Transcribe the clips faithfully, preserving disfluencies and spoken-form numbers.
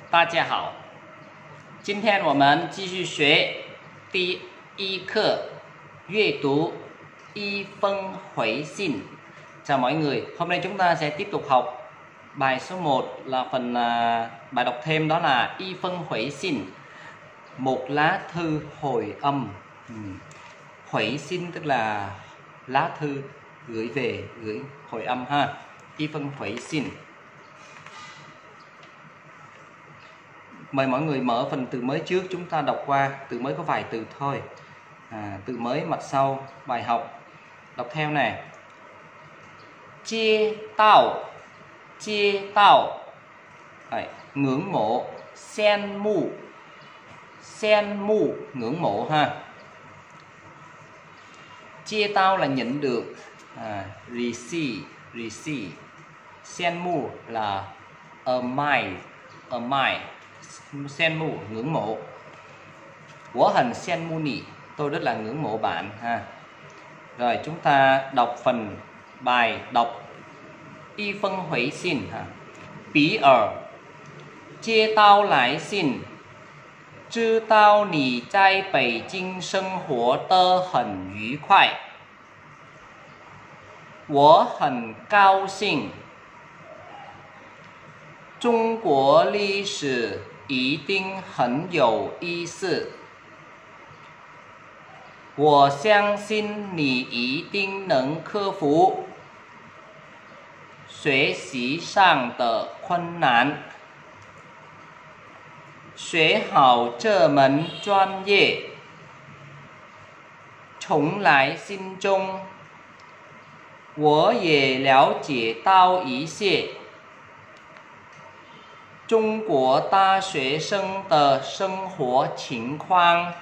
大家好，今天我们继续学第一课阅读y phân hồi sinh. Chào mọi người, hôm nay chúng ta sẽ tiếp tục học bài số một là phần à, bài đọc thêm, đó là y phân hồi sinh, một lá thư hồi âm. Ừ. Hồi sinh tức là lá thư gửi về, gửi hồi âm ha. Y phân hồi sinh. Mời mọi người mở phần từ mới trước, chúng ta đọc qua. Từ mới có vài từ thôi. À, từ mới mặt sau bài học. Đọc theo nè. Chia tao, chia tao. Đấy, ngưỡng mộ, sen mu. Sen mu, ngưỡng mộ ha. Chia tao là nhận được. À, receive, receive. Sen mu là admire, admire. Sen mu, ngưỡng mộ. Wo hẳn sen mu nì, tôi rất là ngưỡng mộ bạn ha. Rồi chúng ta đọc phần bài đọc y phân hồi sinh ha. Bí ở接到来信，知道你在北京生活得很愉快，我很高兴。中国历史一定很有意思，我相信你一定能克服学习上的困难，学好这门专业。从来信中，我也了解到一些中国大学生的生活情况，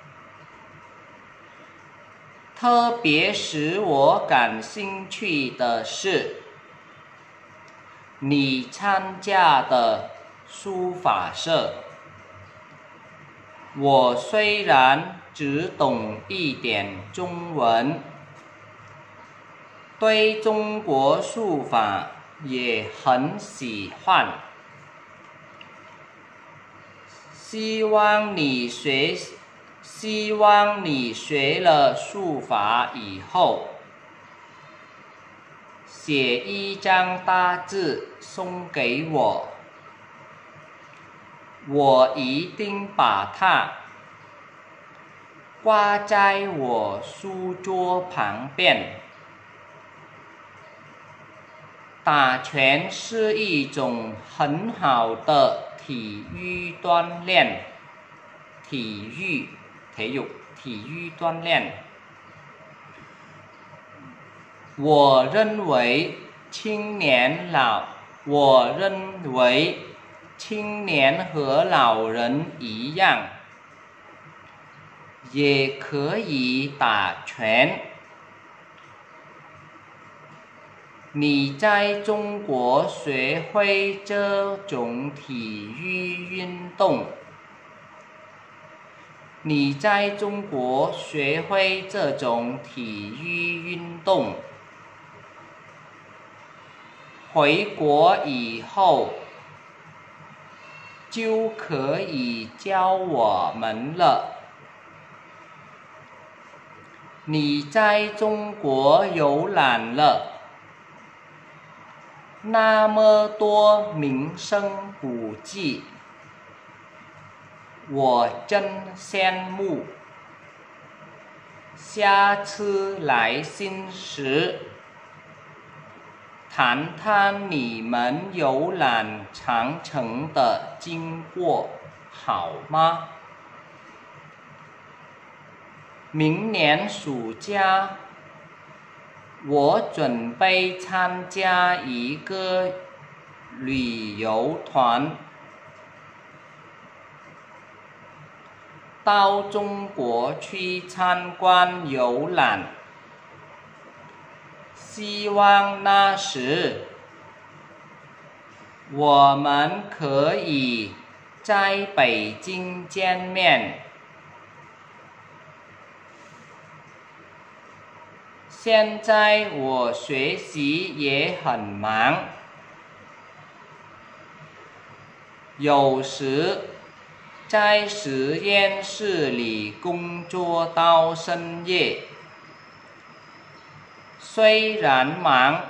特别使我感兴趣的是你参加的书法社。我虽然只懂一点中文，对中国书法也很喜欢。希望你学，希望你学了书法以后，写一张大字送给我，我一定把它挂在我书桌旁边。打拳是一种很好的体育锻炼，体育，体育，体育锻炼。我认为青年老，我认为青年和老人一样，也可以打拳。你在中国学会这种体育运动，你在中国学会这种体育运动，回国以后就可以教我们了。你在中国游览了那么多名胜古迹，我真羡慕。下次来信时，谈谈你们游览长城的经过，好吗？明年暑假，我准备参加一个旅游团，到中国去参观游览。希望那时我们可以在北京见面。现在我学习也很忙， 有时在实验室里工作到深夜，虽然忙，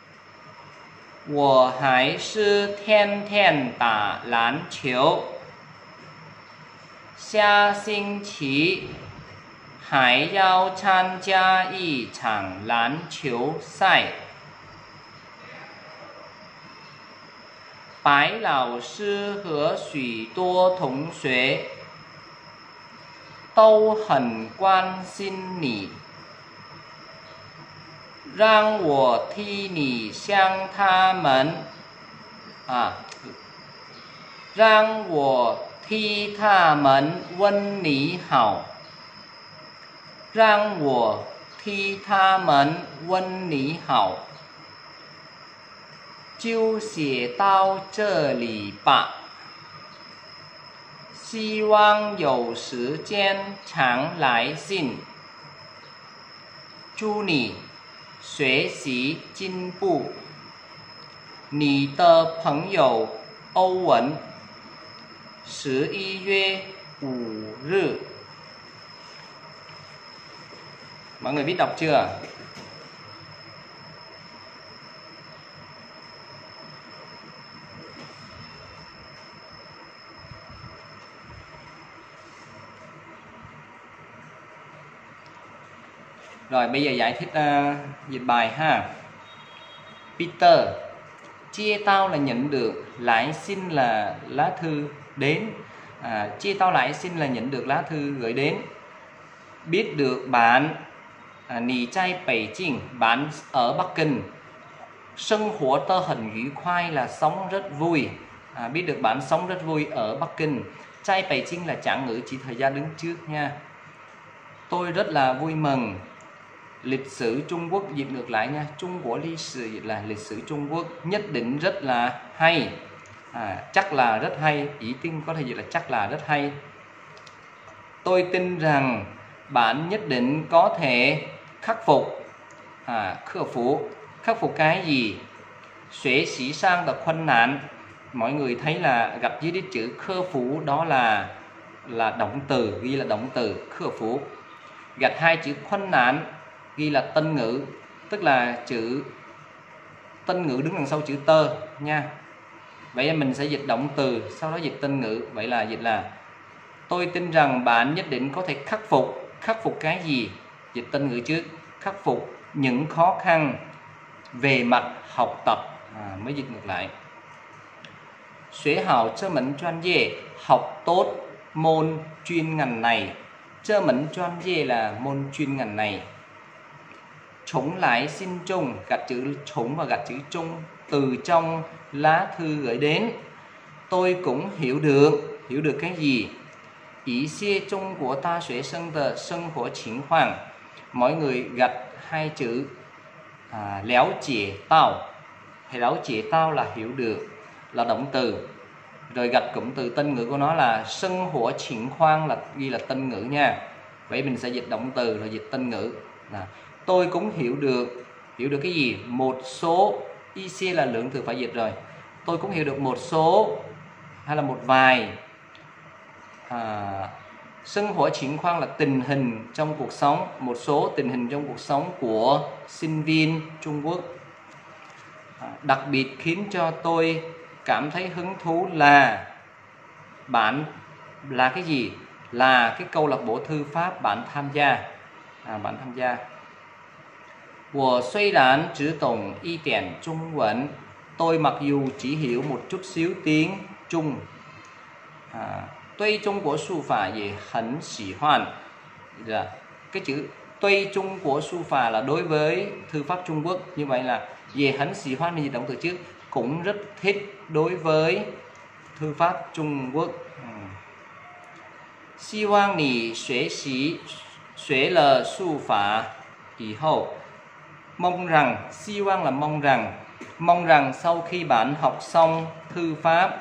我还是天天打篮球。下星期还要参加一场篮球赛。白老师和许多同学都很关心你，让我替你向他们啊，让我替他们问你好，让我替他们问你好。就写到这里吧，希望有时间常来信。祝你学习进步。你的朋友欧文，十一月五日。Mọi người biết đọc chưa? Rồi bây giờ giải thích uh, dịch bài ha. Peter, chia tao là nhận được, lại xin là lá thư đến. À, chia tao lại xin là nhận được lá thư gửi đến. Biết được bạn à, nì trai Bắc Kinh, bạn ở Bắc Kinh. Sinh hoạt tơ hình愉快là sống rất vui. À, biết được bạn sống rất vui ở Bắc Kinh. Trai Bắc Kinh là trạng ngữ chỉ thời gian đứng trước nha. Tôi rất là vui mừng. Lịch sử Trung Quốc dịch ngược lại nha. Trung Quốc lịch sử dịch là lịch sử Trung Quốc. Nhất định rất là hay. À, chắc là rất hay. Ý tin có thể dịch là chắc là rất hay. Tôi tin rằng bạn nhất định có thể khắc phục. À, khắc phục. Khắc phục cái gì? Xuế sĩ sang là困nạn. Mọi người thấy là gặp dưới đích chữ khơ phủ, đó là là động từ, ghi là động từ khơ phủ. Gạch hai chữ困nạn ghi là tân ngữ, tức là chữ tân ngữ đứng đằng sau chữ tơ nha. Vậy mình sẽ dịch động từ, sau đó dịch tân ngữ. Vậy là dịch là tôi tin rằng bạn nhất định có thể khắc phục. Khắc phục cái gì? Dịch tân ngữ trước. Khắc phục những khó khăn về mặt học tập. À, mới dịch ngược lại. Xuế hào chơ mẫn chuyên dê, học tốt môn chuyên ngành này. Chơ mẫn chuyên dê là môn chuyên ngành này. Chống lại xin chung, gạch chữ chống và gạch chữ chung từ trong lá thư gửi đến. Tôi cũng hiểu được. Hiểu được cái gì? Ý xie Trung Quốc ta xuế sinh de sinh hoạt情况. Mọi người gạch hai chữ à, léo chế tao. Hay léo chế tao là hiểu được, là động từ. Rồi gạch cụm từ tân ngữ của nó là sinh hoạt情况, là ghi là tân ngữ nha. Vậy mình sẽ dịch động từ rồi dịch tân ngữ. Là tôi cũng hiểu được. Hiểu được cái gì? Một số. I C là lượng từ phải dịch rồi. Tôi cũng hiểu được một số hay là một vài à, sinh hoạt情况là tình hình trong cuộc sống. Một số tình hình trong cuộc sống của sinh viên Trung Quốc. à, Đặc biệt khiến cho tôi cảm thấy hứng thú là bạn là cái gì? Là cái câu lạc bộ thư pháp bạn tham gia. à, Bạn tham gia. 我虽然只懂一点中文, tôi mặc dù chỉ hiểu một chút xíu tiếng Trung. À, 对中国书法也很喜欢. Cái chữ 对中国书法là đối với thư pháp Trung Quốc. Như vậy là về hẳn xì hoan mình động từ trước, cũng rất thích đối với thư pháp Trung Quốc. Hy vọng你学习学了书法以后, mong rằng, hy vọng là mong rằng, mong rằng sau khi bạn học xong thư pháp,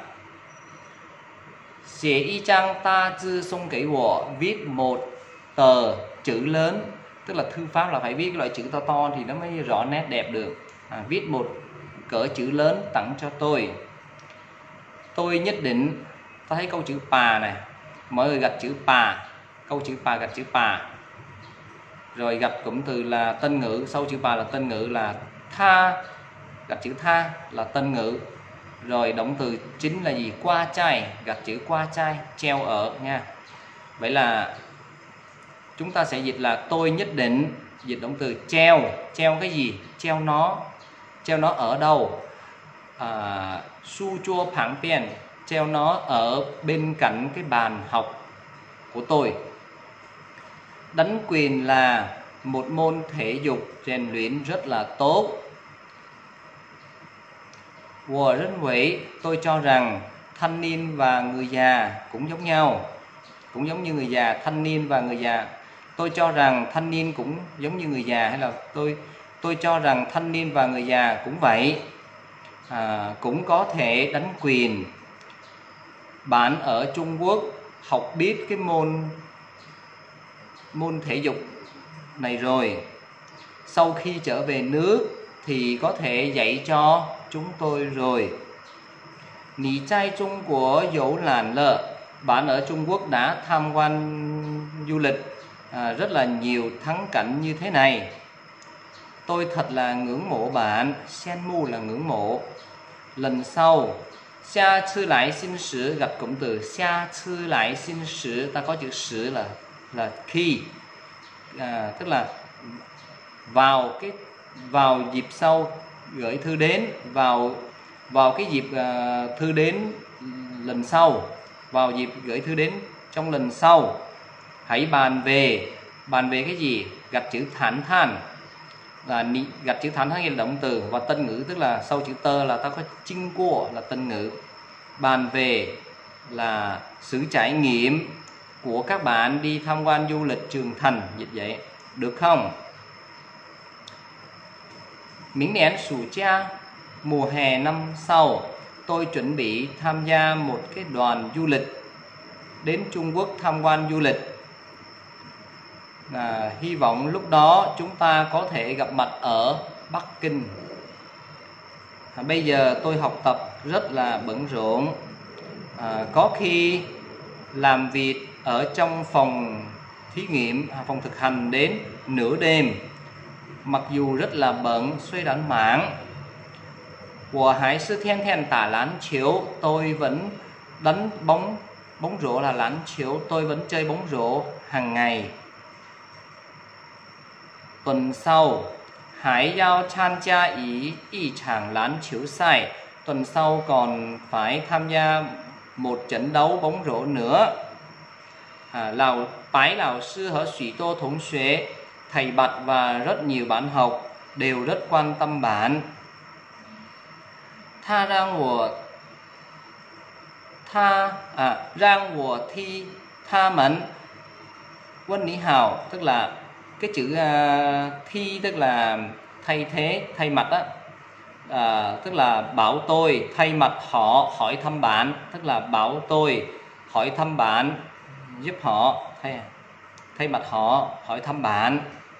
写一张大字送给我, viết một tờ chữ lớn, tức là thư pháp là phải viết loại chữ to to thì nó mới rõ nét đẹp được. À, viết một cỡ chữ lớn tặng cho tôi. tôi nhất định. Ta thấy câu chữ bà này, mọi người gạch chữ bà, câu chữ bà gạch chữ bà, rồi gạch cụm từ là tân ngữ, sau chữ bà là tân ngữ là tha, gạch chữ tha là tân ngữ, rồi động từ chính là gì? Qua chai, gạch chữ qua chai, treo ở nha. Vậy là chúng ta sẽ dịch là tôi nhất định, dịch động từ treo, treo cái gì? Treo nó, treo nó ở đâu? À, su chua phẳng biên, treo nó ở bên cạnh cái bàn học của tôi. Đánh quyền là một môn thể dục rèn luyện rất là tốt. Wo rất quỷ, tôi cho rằng thanh niên và người già cũng giống nhau, cũng giống như người già, thanh niên và người già. Tôi cho rằng thanh niên cũng giống như người già, hay là tôi tôi cho rằng thanh niên và người già cũng vậy, à, cũng có thể đánh quyền. Bạn ở Trung Quốc học biết cái môn môn thể dục này rồi, sau khi trở về nước thì có thể dạy cho chúng tôi rồi. Nǐ zài Trung Quốc游览了, bạn ở Trung Quốc đã tham quan du lịch à, rất là nhiều thắng cảnh như thế này. Tôi thật là ngưỡng mộ bạn, Xian mu là ngưỡng mộ. Lần sau, xa chư lại xin sử, gặp cụm từ xa chư lại xin sử, ta có chữ sử là là khi, à, tức là vào cái vào dịp sau gửi thư đến, vào vào cái dịp uh, thư đến lần sau, vào dịp gửi thư đến trong lần sau. Hãy bàn về, bàn về cái gì? Gạch chữ thản than, là gạch chữ thản than là động từ, và tân ngữ tức là sau chữ tơ là ta có chinh của là tân ngữ. Bàn về là sự trải nghiệm của các bạn đi tham quan du lịch Trường Thành, dịch vậy được không?明年暑假, mùa hè năm sau, tôi chuẩn bị tham gia một cái đoàn du lịch đến Trung Quốc tham quan du lịch. À, hy vọng lúc đó chúng ta có thể gặp mặt ở Bắc Kinh. À, bây giờ tôi học tập rất là bận rộn, à, có khi làm việc ở trong phòng thí nghiệm, phòng thực hành đến nửa đêm. Mặc dù rất là bận, suy đánh mạng. Của hải sư thiên thiên tả lán chiếu, tôi vẫn đánh bóng, bóng rổ là lán chiếu, tôi vẫn chơi bóng rổ hàng ngày. Tuần sau, hải giao tham gia ý y chàng lán chiếu sai, tuần sau còn phải tham gia một trận đấu bóng rổ nữa. À, lão bái lão sư和许多同学, thầy Bạch và rất nhiều bạn học đều rất quan tâm bạn. Tha rang wo tha à rang wo thi tha mẫn quân ní hào, tức là cái chữ uh, thi tức là thay thế, thay mặt á, à, tức là bảo tôi thay mặt họ hỏi thăm bạn, tức là bảo tôi hỏi thăm bạn, giúp họ thay thay mặt họ hỏi thăm bạn.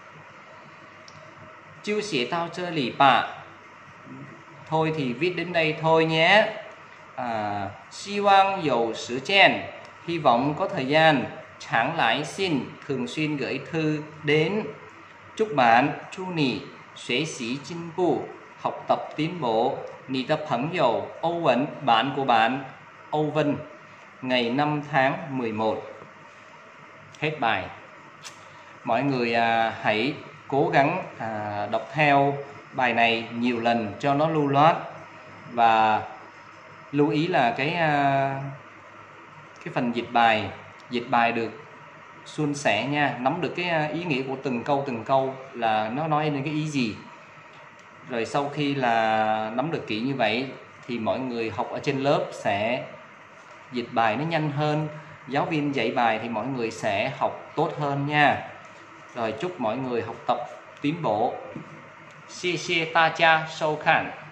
Chiêu xỉa tao chơi lì bạ, thôi thì viết đến đây thôi nhé. À, hy vọng dầu时间, hy vọng có thời gian. Chẳng lại xin, thường xuyên gửi thư đến. Chúc bạn, chu nị, xuế sĩ進步, học tập tiến bộ. Nị tập朋友, Âu Vân, bạn của bạn, Âu Vân, ngày năm tháng mười một. Hết bài. Mọi người à, hãy cố gắng à, đọc theo bài này nhiều lần cho nó lưu loát, và lưu ý là cái à, cái phần dịch bài dịch bài được suôn sẻ nha, nắm được cái ý nghĩa của từng câu từng câu là nó nói lên cái ý gì. Rồi sau khi là nắm được kỹ như vậy thì mọi người học ở trên lớp sẽ dịch bài nó nhanh hơn, giáo viên dạy bài thì mọi người sẽ học tốt hơn nha. Rồi chúc mọi người học tập tiến bộ. Xie xie ta cha sâu khăn.